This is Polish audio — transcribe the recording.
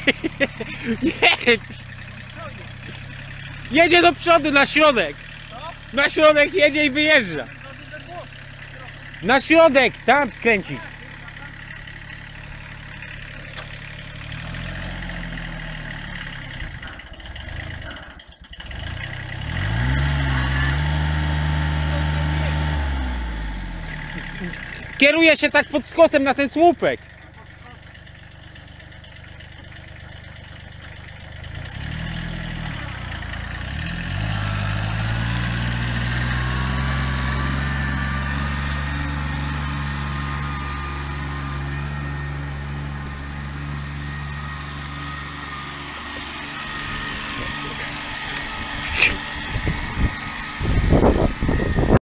Nie! Jedzie do przodu, na środek! Na środek jedzie i wyjeżdża! Na środek, tam kręcić! Kieruje się tak pod skosem na ten słupek!